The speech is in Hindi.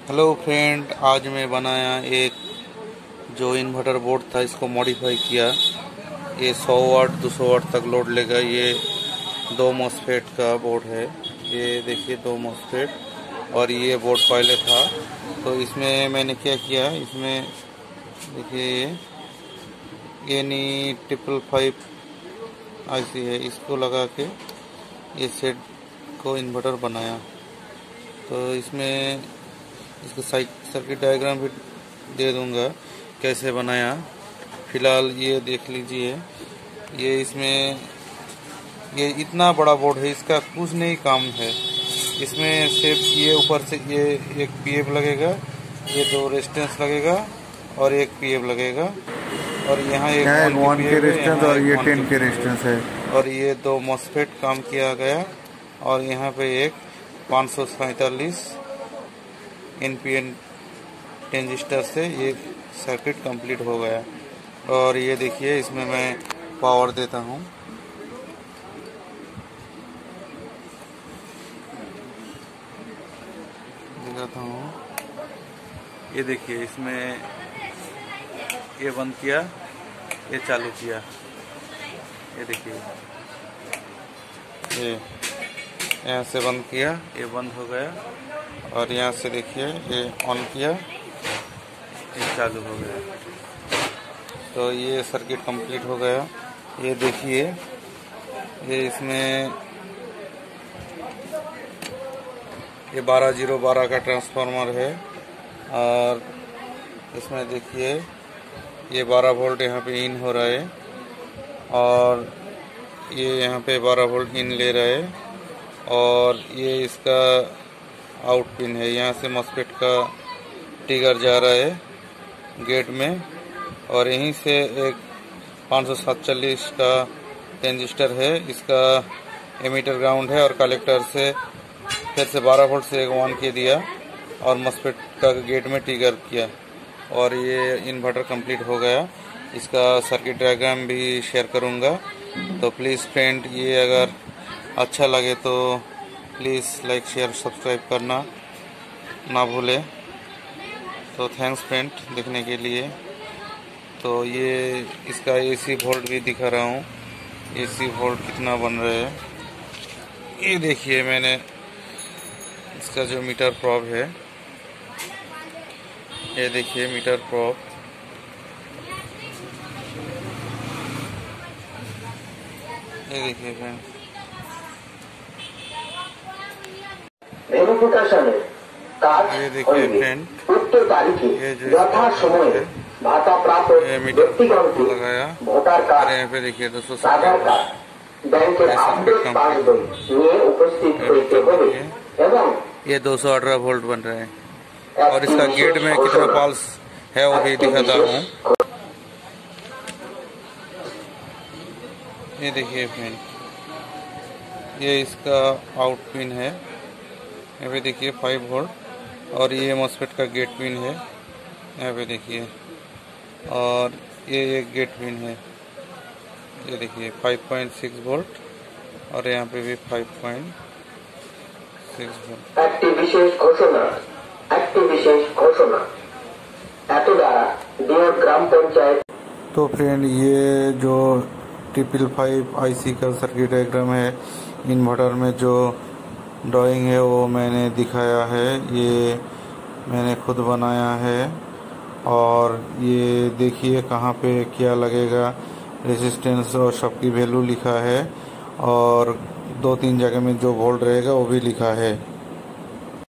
हेलो फ्रेंड, आज मैं बनाया एक जो इन्वर्टर बोर्ड था, इसको मॉडिफाई किया। ये 100 वाट 200 वाट तक लोड लेगा। ये 2 मॉसफेट का बोर्ड है। ये देखिए 2 मॉसफेट। और ये बोर्ड पहले था, तो इसमें मैंने क्या किया, इसमें देखिए ये नी 555 IC है, इसको लगा के ये सेट को इन्वर्टर बनाया। तो इसमें इसको सर्किट डायग्राम भी दे दूंगा कैसे बनाया। फिलहाल ये देख लीजिए। ये इसमें ये इतना बड़ा बोर्ड है, इसका कुछ नहीं काम है। इसमें सिर्फ ये ऊपर से ये एक पीएफ लगेगा, ये 2 रेजिस्टेंस लगेगा और एक पीएफ लगेगा। और यहाँ एक 1 के रेजिस्टेंस और ये 10 के रेजिस्टेंस है। और ये 2 मॉसफेट काम किया गया। और यहाँ पे एक 547 NPN ट्रांजिस्टर से ये सर्किट कंप्लीट हो गया। और ये देखिए, इसमें मैं पावर देता हूँ। दिखाता हूँ, ये देखिए, इसमें ये बंद किया, ये चालू किया। ये देखिए, ये यहाँ से बंद किया, ये बंद हो गया। और यहाँ से देखिए, ये ऑन किया, ये चालू हो गया। तो ये सर्किट कंप्लीट हो गया। ये देखिए, ये इसमें ये 12012 का ट्रांसफार्मर है। और इसमें देखिए, ये 12 वोल्ट यहाँ पे इन हो रहा है। और ये यहाँ पे 12 वोल्ट इन ले रहा है। और ये इसका आउट पिन है, यहाँ से मॉसफेट का ट्रिगर जा रहा है गेट में। और यहीं से एक 547 का ट्रांजिस्टर है, इसका एमीटर ग्राउंड है। और कलेक्टर से फिर से 12 वोल्ट से एक ऑन के दिया और मॉसफेट का गेट में ट्रिगर किया। और ये इन्वर्टर कंप्लीट हो गया। इसका सर्किट डायग्राम भी शेयर करूँगा। तो प्लीज़ फ्रेंड, ये अगर अच्छा लगे तो प्लीज़ लाइक शेयर सब्सक्राइब करना ना भूलें। तो थैंक्स फ्रेंड देखने के लिए। तो ये इसका AC वोल्ट भी दिखा रहा हूँ, AC वोल्ट कितना बन रहा है। ये देखिए, मैंने इसका जो मीटर प्रोब है, ये देखिए मीटर प्रोब। ये देखिए फ्रेंड, ये देखिए फ्रेंड, ये जो ये मीटर लगाया। और यहाँ पे देखिए 270 ये 218 वोल्ट बन रहे हैं। और इसका गेट में कितना पल्स है वो भी दिखाता हूँ। ये देखिए फ्रेंड, ये इसका आउट पिन है। यहाँ पे देखिए 5 वोल्ट। और ये मॉसफेट का गेट पिन है, यहाँ पे देखिए। और ये एक गेट पिन है, ये देखिए 5.6 वोल्ट। और यहाँ पे भी 5.6 वोल्ट। तो फ्रेंड, ये जो 555 IC का सर्किट डायग्राम है, इन्वर्टर में जो ड्राइंग है वो मैंने दिखाया है। ये मैंने खुद बनाया है। और ये देखिए कहाँ पे क्या लगेगा, रेजिस्टेंस और सबकी वैल्यू लिखा है। और 2-3 जगह में जो वोल्ट रहेगा वो भी लिखा है।